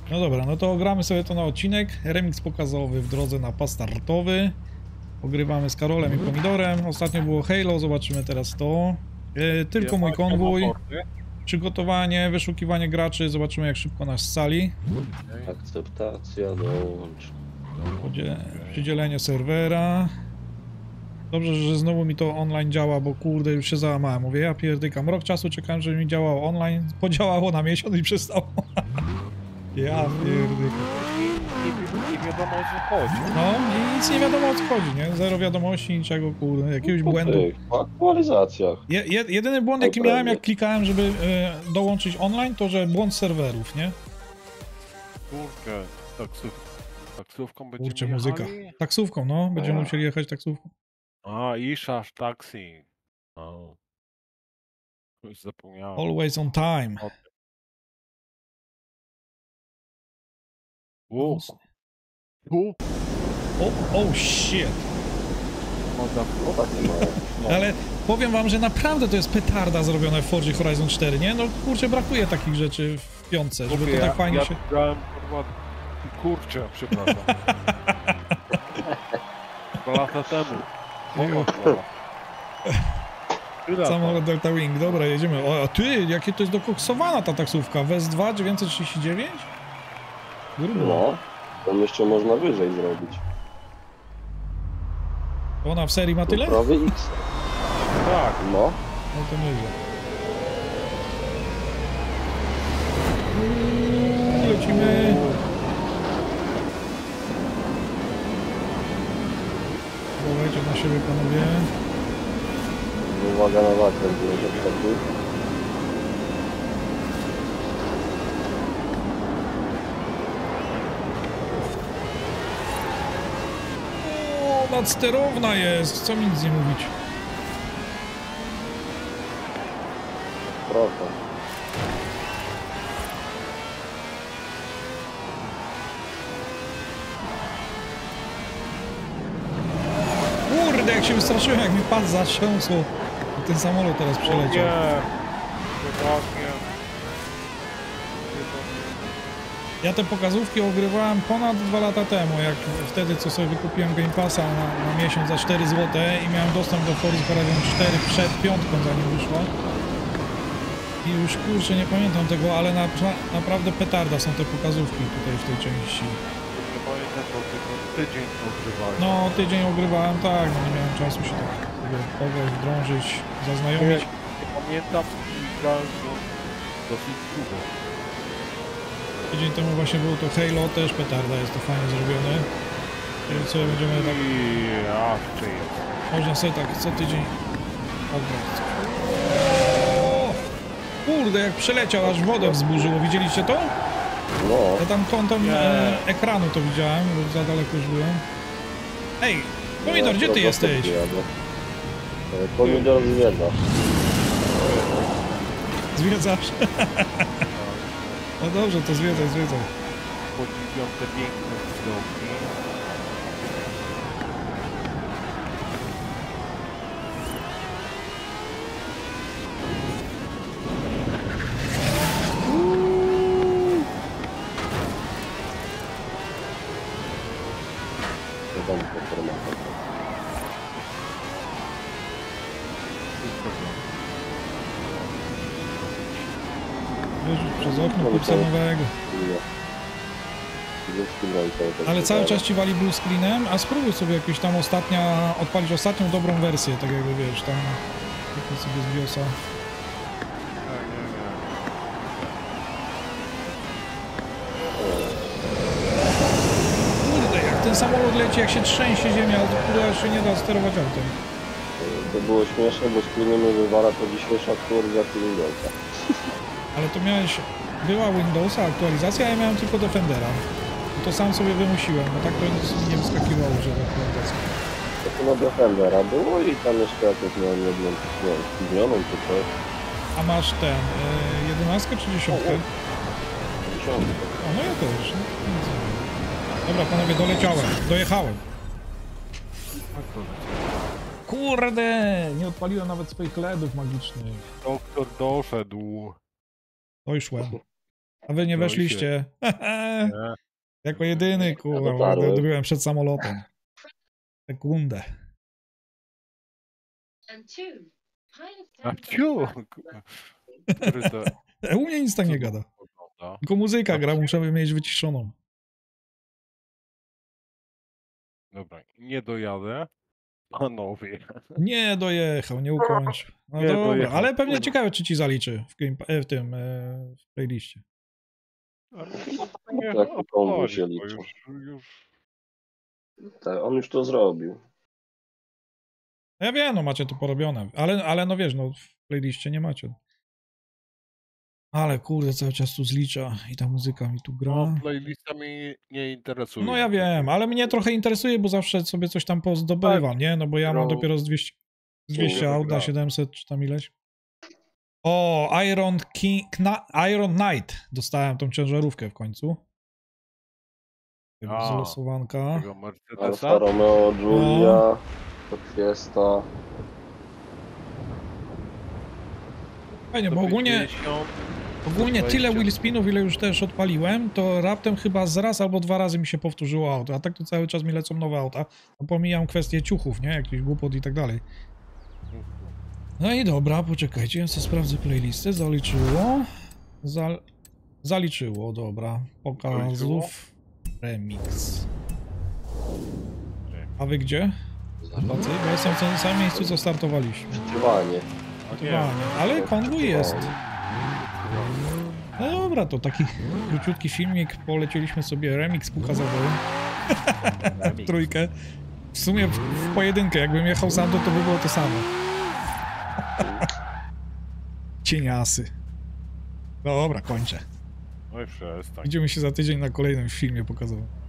No dobra, no to gramy sobie to na odcinek. Remix pokazowy w drodze na pas startowy. Ogrywamy z Karolem i Pomidorem. Ostatnio było Halo, zobaczymy teraz to. Tylko mój konwój. Przygotowanie, wyszukiwanie graczy. Zobaczymy jak szybko nas scali. Akceptacja, dołącz. Przydzielenie serwera. Dobrze, że znowu mi to online działa, bo kurde już się załamałem. Mówię, ja pierdykam. Rok czasu czekałem, żeby mi działało online. Podziałało na miesiąc i przestało. Ja pierdykam. Nie wiadomo o co chodzi. No i nic nie wiadomo o co chodzi, nie? Zero wiadomości, niczego, kurde, jakiegoś błędu. Po aktualizacjach. Jedyny błąd jaki miałem jak klikałem, żeby dołączyć online, to że błąd serwerów, nie? Kurczę, taksówką będziemy Kurczę, muzyka. jechali? Taksówką, no, będziemy musieli jechać taksówką. A, Isha's Taxi. O. Już zapomniałem. Always on time. O. Tu? Oh shit. No tak nie ma. No. Ale powiem wam, że naprawdę to jest petarda zrobione w Forzie Horizon 4, nie? No kurczę, brakuje takich rzeczy w piątce, żeby to tak fajnie się... grałem, kurczę, przepraszam. 2 lata temu. Samolot Delta Wing, dobra, jedziemy. O, a ty, jakie to jest dokoksowana ta taksówka? WES-2 939? Grubo. No, to jeszcze można wyżej zrobić. Ona w serii ma tyle? Prawy X. Tak. No. No to nieźle. Lecimy. Uważajcie na siebie, panowie. Uwaga na zakręt, żeby wtedy. O, nadsterowna jest, co mi nic nie mówić. Proszę. Kurde, jak się wystraszyłem, jak mi pas zatrząsło. Ten samolot teraz przeleciał. Ja te pokazówki ogrywałem ponad 2 lata temu, jak wtedy co sobie wykupiłem Game Passa na miesiąc za 4 zł i miałem dostęp do Forza Horizon 4 przed piątką, zanim wyszła. I już kurczę nie pamiętam tego, ale naprawdę petarda są te pokazówki tutaj w tej części. Nie pamiętam, bo tylko tydzień ogrywałem. No tydzień ogrywałem, tak, no nie miałem czasu się tak pograć, wdrążyć, zaznajomić. Nie pamiętam i grałem dosyć długo. Tydzień temu właśnie było to Halo, też petarda, jest to fajnie zrobione. I co będziemy tak... Można sobie tak co tydzień ograć. Kurde, jak przeleciał, aż wodę wzburzyło, widzieliście to? No. Ja tam kątem ekranu to widziałem, bo za daleko już byłem. Ej, Pomidor, gdzie ty jesteś? Pomidor zwiedza. Zwiedzasz? No dobrze, to zwiedzaj. Podziwiam te piękne widoki. Przez okno kupsanowego. Ale cały czas ci wali blue screenem, a spróbuj sobie jakieś tam odpalić ostatnią dobrą wersję, tak jakby wiesz, tam sobie z BIOSa. Kurde, jak ten samolot leci, jak się trzęsie ziemia, to kurde się nie da sterować autem. To było śmieszne, bo screeny wywala to dzisiejsza aktualizacja Windowsa. Ale to była Windowsa aktualizacja, a ja miałem tylko Defendera. I to sam sobie wymusiłem, bo tak to nie wyskakiwało, że aktualizacja. To na Defendera było i tam jeszcze jakąś miałem jedną, zmienioną czy coś. A masz ten, 11 czy 10? 10. A no ja też. Dobra panowie, dojechałem. Kurde, nie odpaliłem nawet swoich LEDów magicznych. Doktor doszedł. Oj, szłem. A wy nie No i weszliście. Nie. Jako jedyny, kurwa, dotarłem. byłem przed samolotem. Sekundę. A ciu! Który to... U mnie nic tak nie gada. Wygląda? Tylko muzyka gra, muszę mieć wyciszoną. Dobra, nie dojadę. Panowie. Nie dojechał, nie ukończył. No Nie dobra, dojechał, ale pewnie kurwa. ciekawe, czy ci zaliczy w tym w playliście. Nie, Tak, o, komu chodzi, się bo liczy. już... Tak, on już to zrobił. No ja wiem, no macie to porobione, ale no wiesz, no w playliście nie macie. Ale kurde, cały czas tu zlicza i ta muzyka mi tu gra. No, playlista mnie nie interesuje. No ja wiem, ale mnie trochę interesuje, bo zawsze sobie coś tam pozdobywam, nie? No bo ja mam No. dopiero z 200 No, aut na gra. 700 czy tam ileś. O, Iron Knight. Dostałem tą ciężarówkę w końcu. A, Z losowanka. Tego Mercedesa. Alfa Romeo, Giulia, Fiesta. Fajnie, bo ogólnie 150. tyle wheelspinów, ile już też odpaliłem, to raptem chyba z raz albo 2 razy mi się powtórzyło auto, a tak to cały czas mi lecą nowe auta. No pomijam kwestię ciuchów, nie? Jakichś głupot i tak dalej. No i dobra, poczekajcie, ja sobie sprawdzę playlistę, zaliczyło. Zaliczyło, dobra. Pokazów. Remix. A wy gdzie? Tacy? Bo jestem w tym samym miejscu, co startowaliśmy. Trwanie. Aktualnie. Ale konwój jest. No dobra, to taki króciutki filmik, polecieliśmy sobie remix pokazowy. W trójkę. W sumie w pojedynkę, jakbym jechał sam, to by było to samo. Cieniasy. Dobra, kończę. Oj, przestań. Widzimy się za tydzień na kolejnym filmie pokazowym.